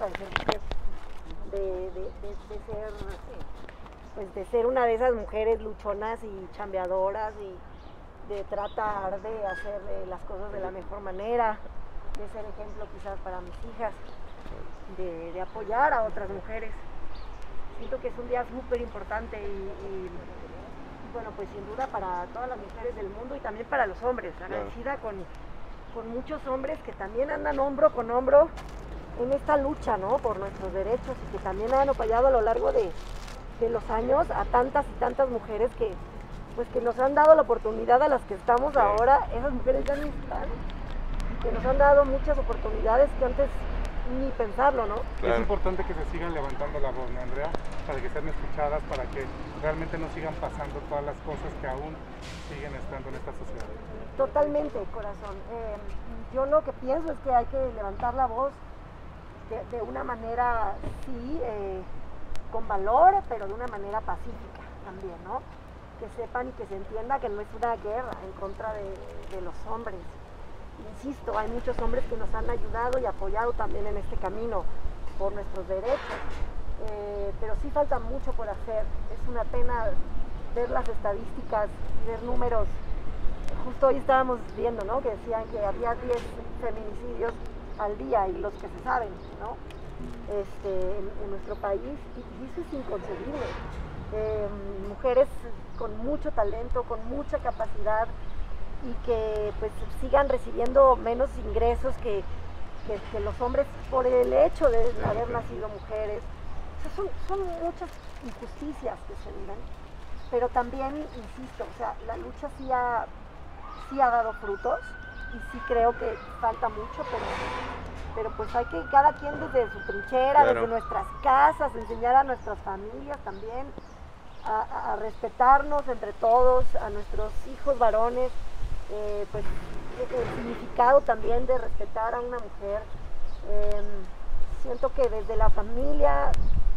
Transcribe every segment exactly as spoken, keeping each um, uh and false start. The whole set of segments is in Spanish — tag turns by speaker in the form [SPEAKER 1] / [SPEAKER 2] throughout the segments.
[SPEAKER 1] de ser mujer, de, de, de, de ser, pues de ser una de esas mujeres luchonas y chambeadoras y de tratar de hacer eh, las cosas de la mejor manera, de ser ejemplo quizás para mis hijas, de, de apoyar a otras mujeres. Siento que es un día súper importante y, y, y bueno, pues sin duda para todas las mujeres del mundo y también para los hombres, agradecida con, con muchos hombres que también andan hombro con hombro en esta lucha, ¿no?, por nuestros derechos y que también han apoyado a lo largo de, de los años a tantas y tantas mujeres que, pues, que nos han dado la oportunidad a las que estamos sí. ahora, esas mujeres ya ni están, que nos han dado muchas oportunidades que antes ni pensarlo, ¿no?
[SPEAKER 2] Claro. Es importante que se sigan levantando la voz, ¿no, Andrea? Para que sean escuchadas, para que realmente no sigan pasando todas las cosas que aún siguen estando en esta sociedad.
[SPEAKER 1] Totalmente, corazón. Eh, yo lo que pienso es que hay que levantar la voz de, de una manera, sí, eh, con valor, pero de una manera pacífica también, ¿no? Que sepan y que se entienda que no es una guerra en contra de, de los hombres. Insisto, hay muchos hombres que nos han ayudado y apoyado también en este camino por nuestros derechos, eh, pero sí falta mucho por hacer. Es una pena ver las estadísticas, ver números. Justo hoy estábamos viendo, ¿no?, que decían que había diez feminicidios al día y los que se saben, ¿no?, este, en, en nuestro país, y, y eso es inconcebible. Eh, mujeres con mucho talento, con mucha capacidad, y que pues sigan recibiendo menos ingresos que, que, que los hombres por el hecho de haber nacido mujeres. O sea, son, son muchas injusticias que se viven, pero también, insisto, o sea, la lucha sí ha, sí ha dado frutos y sí creo que falta mucho, pero, pero pues hay que cada quien desde su trinchera, claro, desde nuestras casas, enseñar a nuestras familias también a, a respetarnos entre todos, a nuestros hijos varones. Eh, pues el significado también de respetar a una mujer. Eh, siento que desde la familia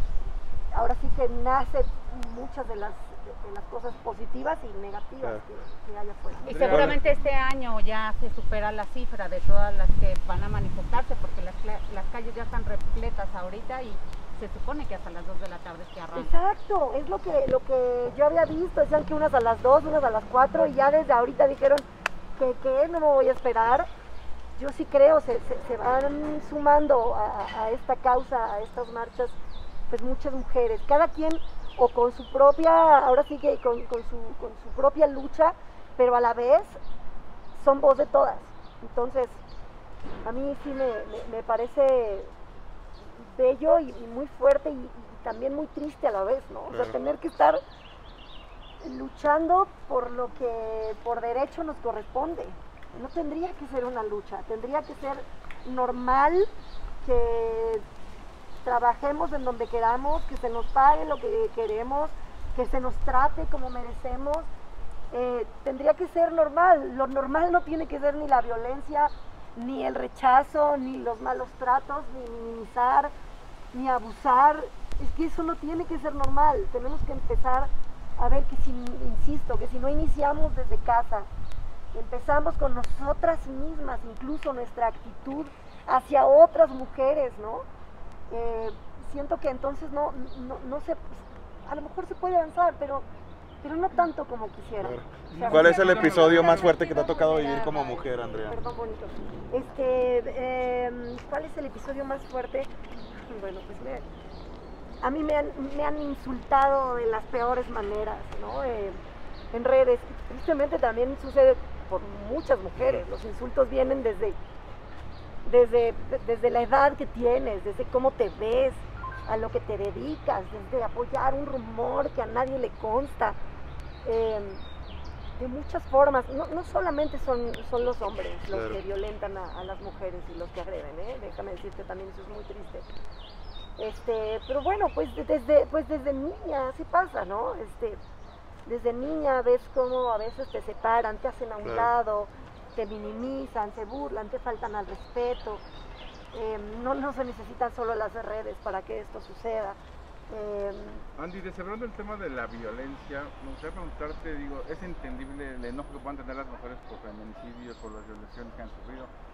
[SPEAKER 1] ahora sí que nacen muchas de las, de, de las cosas positivas y negativas claro. que, que hay afuera.
[SPEAKER 3] Y seguramente este año ya se supera la cifra de todas las que van a manifestarse, porque las, las calles ya están repletas ahorita y se supone que hasta las dos de la tarde se arranca.
[SPEAKER 1] Exacto, es lo que, lo que yo había visto, decían que unas a las dos, unas a las cuatro, y ya desde ahorita dijeron que, que no me voy a esperar. Yo sí creo, se, se, se van sumando a, a esta causa, a estas marchas, pues muchas mujeres, cada quien o con su propia, ahora sí que con, con, su, con su propia lucha, pero a la vez son voz de todas. Entonces, a mí sí me, me, me parece bello y, y muy fuerte y, y también muy triste a la vez, ¿no? O sea, tener que estar luchando por lo que por derecho nos corresponde. No tendría que ser una lucha, tendría que ser normal que trabajemos en donde queramos, que se nos pague lo que queremos, que se nos trate como merecemos. Eh, tendría que ser normal. Lo normal no tiene que ser ni la violencia, ni el rechazo, ni los malos tratos, ni minimizar, ni abusar. Es que eso no tiene que ser normal. Tenemos que empezar a ver que si, insisto, que si no iniciamos desde casa, empezamos con nosotras mismas, incluso nuestra actitud hacia otras mujeres, ¿no? Eh, siento que entonces no, no, no se, a lo mejor se puede avanzar, pero, pero no tanto como quisiera.
[SPEAKER 4] Claro.
[SPEAKER 1] O sea,
[SPEAKER 4] ¿Cuál es el episodio más fuerte que te ha tocado vivir como mujer, Andrea?
[SPEAKER 1] Perdón, bonito. Este, eh, ¿cuál es el episodio más fuerte? Bueno, pues me, a mí me han, me han insultado de las peores maneras, ¿no? Eh, en redes. Tristemente también sucede por muchas mujeres. Los insultos vienen desde, desde, desde la edad que tienes, desde cómo te ves, a lo que te dedicas, desde apoyar un rumor que a nadie le consta. Eh, de muchas formas, no, no solamente son, son los hombres los claro. que violentan a, a las mujeres y los que agreden, ¿eh? Déjame decirte también, eso es muy triste. Este, pero bueno, pues desde, pues desde niña así pasa, ¿no? Este, desde niña ves cómo a veces te separan, te hacen a un claro. lado, te minimizan, se burlan, te faltan al respeto. Eh, no, no se necesitan solo las redes para que esto suceda. Eh,
[SPEAKER 5] Andy, desarrollando el tema de la violencia, me gustaría preguntarte, digo, ¿es entendible el enojo que puedan tener las mujeres por feminicidios, por las violaciones que han sufrido?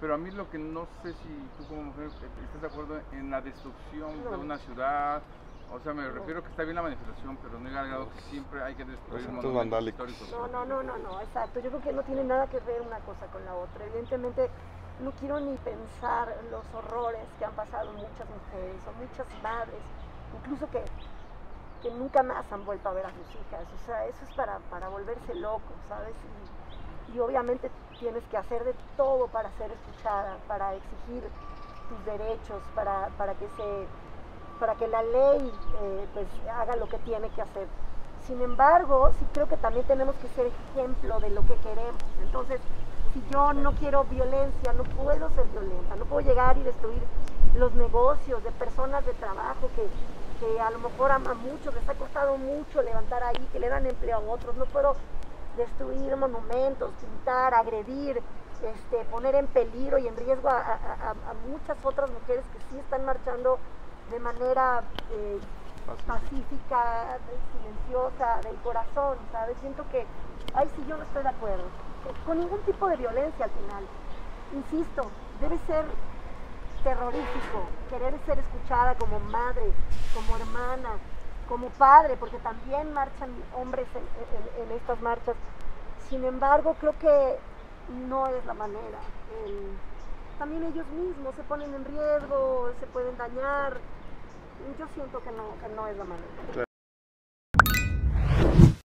[SPEAKER 5] Pero a mí lo que no sé si tú como mujer estás de acuerdo en la destrucción
[SPEAKER 1] No.
[SPEAKER 5] de una ciudad. O sea, me refiero que está bien la manifestación, pero no he agregado que siempre hay que destruir
[SPEAKER 4] Actos
[SPEAKER 5] monumentos
[SPEAKER 4] vandálicos.
[SPEAKER 5] históricos.
[SPEAKER 1] No, no, no, no, no, exacto. Yo creo que no tiene nada que ver una cosa con la otra. Evidentemente, no quiero ni pensar los horrores que han pasado muchas mujeres o muchas madres, incluso que, que nunca más han vuelto a ver a sus hijas. O sea, eso es para, para volverse loco, ¿sabes? Y, y obviamente tienes que hacer de todo para ser escuchada, para exigir tus derechos, para, para que se... para que la ley eh, pues haga lo que tiene que hacer. Sin embargo, sí creo que también tenemos que ser ejemplo de lo que queremos. Entonces, si yo no quiero violencia, no puedo ser violenta, no puedo llegar y destruir los negocios de personas de trabajo que, que a lo mejor a, a muchos les ha costado mucho levantar ahí, que le dan empleo a otros. No puedo destruir monumentos, pintar, agredir, este, poner en peligro y en riesgo a, a, a, a muchas otras mujeres que sí están marchando de manera eh, pacífica, silenciosa, del corazón, ¿sabes? Siento que, ay, sí, yo no estoy de acuerdo, con ningún tipo de violencia al final. Insisto, debe ser terrorífico querer ser escuchada como madre, como hermana, como padre, porque también marchan hombres en, en, en estas marchas. Sin embargo, creo que no es la manera. El, también ellos mismos se ponen en riesgo, se pueden dañar. Yo siento que no, que no es la manera.